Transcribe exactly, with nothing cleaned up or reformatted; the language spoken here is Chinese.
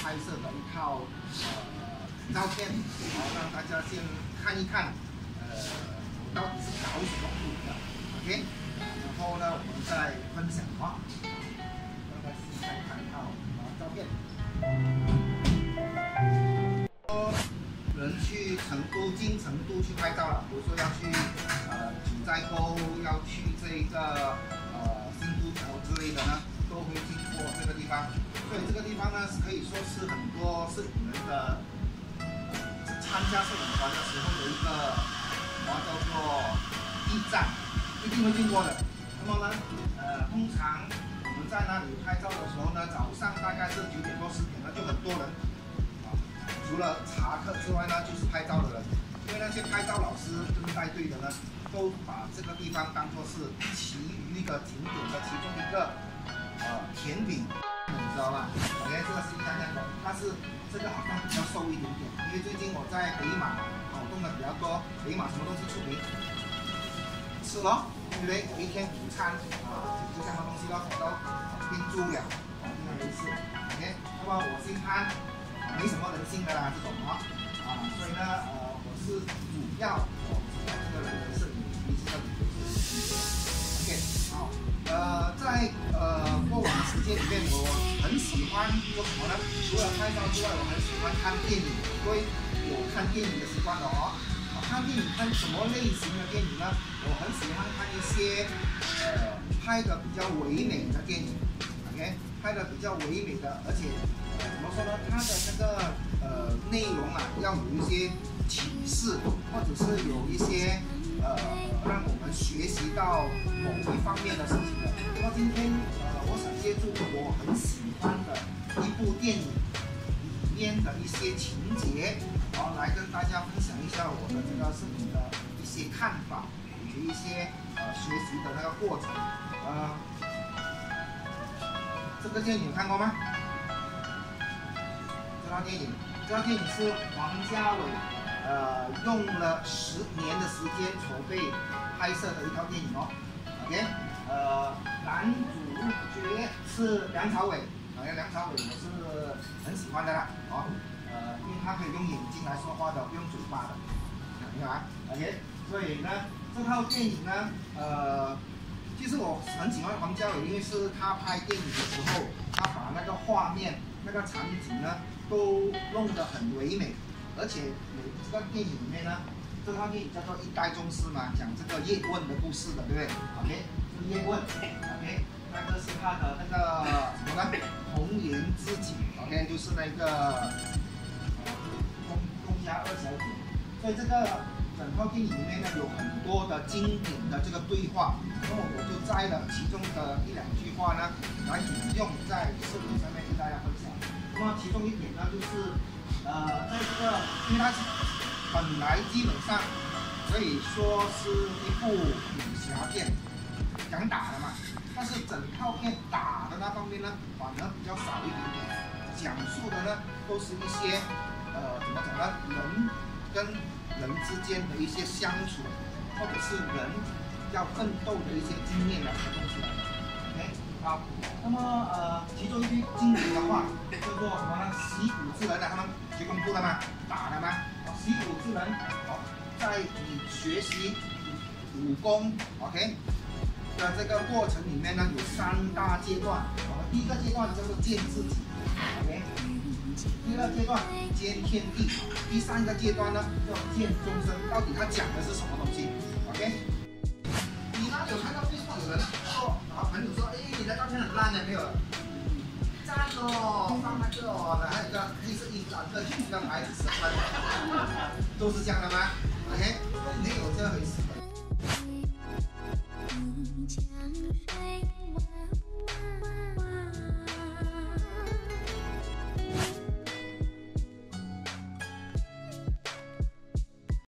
拍摄的一套呃照片，然后让大家先看一看，呃，我到底是搞什么鬼的 ，OK？ 然后呢，我们再分享啊，让大家先看一套啊照片。人去成都、进成都去拍照了，比如说要去呃九寨沟，要去这个呃新都桥之类的呢，都会经过这个地方。所以这个地方呢，是可以说是很多摄影人的呃参加摄影团的时候有一个什么叫做驿站，一定会经过的。那么呢，呃，通常我们在那里拍照的时候呢，早上大概是九点多十点呢，就很多人。除了茶客之外呢，就是拍照的人，因为那些拍照老师跟带队的呢，都把这个地方当作是其余的景点的其中一个呃甜品，你知道吧 ？OK， 这个是一样样的，但是这个好像比较瘦一点点，因为最近我在北马跑动的比较多，北马什么东西出名？吃咯，对不对？有一天午餐啊，就这样的东西咯，我都冰住了，啊，这样没事 ，OK。那么我姓潘。没什么人性的啦，这种啊，啊，所以呢，呃，我是主要我主要这个人的摄影仪这个旅游是 OK， 好，呃，在呃过往的时间里面，我很喜欢做什么呢？除了拍照之外，我很喜欢看电影，因为有看电影的习惯的哦。看电影看什么类型的电影呢？我很喜欢看一些呃拍的比较唯美的电影 ，OK， 拍的比较唯美的，而且。怎么说呢？它的那个呃内容啊，要有一些启示，或者是有一些呃让我们学习到某一方面的事情的。那么今天呃，我想借助我很喜欢的一部电影里面的一些情节，然后来跟大家分享一下我的这个摄影的一些看法，以及一些呃学习的那个过程。呃，这个电影有看过吗？这套电影，这套电影是王家卫，呃，用了十年的时间筹备拍摄的一套电影哦。OK， 呃，男主角是梁朝伟，好像梁朝伟我是很喜欢的啦，哦，呃，因为他可以用眼睛来说话的，不用嘴巴的，明白吗 ？OK， 所以呢，这套电影呢，呃，其实我很喜欢王家卫，因为是他拍电影的时候，他把那个画面、那个场景呢。都弄得很唯美，而且每这个电影里面呢，这套电影叫做《一代宗师》嘛，讲这个叶问的故事的，对不对 ？OK， 是叶问 ，OK， 那个是他的那个什么呢？红颜知己 ，OK， 就是那个呃宫宫家二小姐。所以这个整套电影里面呢，有很多的经典的这个对话，那么我就摘了其中的一两句话呢，来引用在视频上面跟大家分享。那么其中一点呢，就是呃，在这个，因为它本来基本上可以说是一部武侠片，讲打的嘛，但是整套片打的那方面呢，反而比较少一点点，讲述的呢都是一些呃怎么讲呢，人跟人之间的一些相处，或者是人要奋斗的一些经验的东西。OK。好，那么呃，其中一句经典的话叫做什么呢？习武之人啊，他们学功夫的嘛，打的嘛。习武之人，哦，在你学习武功 ，OK 的这个过程里面呢，有三大阶段。哦，第一个阶段叫做见自己 ，OK。第二阶段见天地，第三个阶段呢叫见众生。到底他讲的是什么东西 ？OK。你哪里有看到 Facebook 有人说啊，朋友说，哎，你的照片很烂的，没有？赞哦，放那个哦，还有一个黑色衣服蓝色裙子的牌子十分，都是这样的吗 ？OK， 没有这回事。